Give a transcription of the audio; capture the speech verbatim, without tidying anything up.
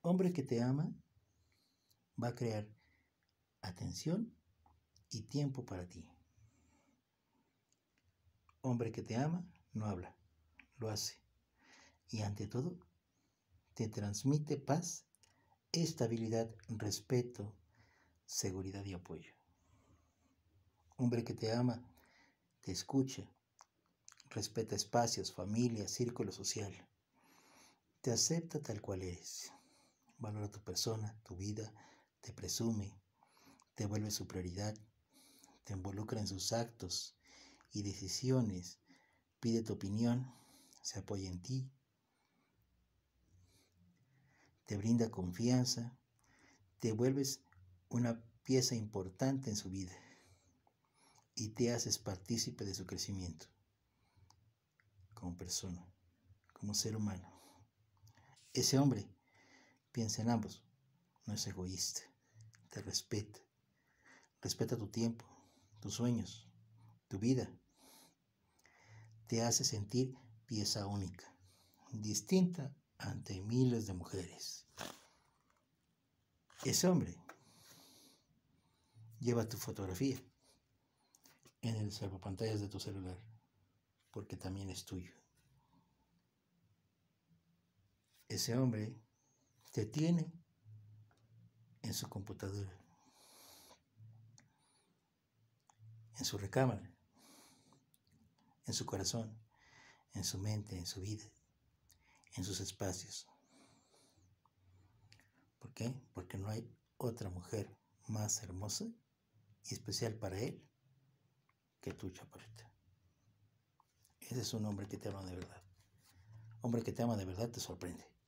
Hombre que te ama va a crear atención y tiempo para ti. Hombre que te ama no habla, lo hace. Y ante todo, te transmite paz, estabilidad, respeto, seguridad y apoyo. Hombre que te ama, te escucha, respeta espacios, familia, círculo social. Te acepta tal cual eres. Valora tu persona, tu vida, te presume, te vuelve su prioridad, te involucra en sus actos y decisiones, pide tu opinión, se apoya en ti, te brinda confianza, te vuelves una pieza importante en su vida y te haces partícipe de su crecimiento como persona, como ser humano. Ese hombre piensa en ambos, no es egoísta, te respeta, respeta tu tiempo, tus sueños, tu vida, te hace sentir pieza única, distinta ante miles de mujeres. Ese hombre lleva tu fotografía en el salvapantallas de tu celular, porque también es tuyo. Ese hombre te tiene en su computadora, en su recámara, en su corazón, en su mente, en su vida, en sus espacios. ¿Por qué? Porque no hay otra mujer más hermosa y especial para él que tú, chaparrita. Ese es un hombre que te ama de verdad. Hombre que te ama de verdad te sorprende.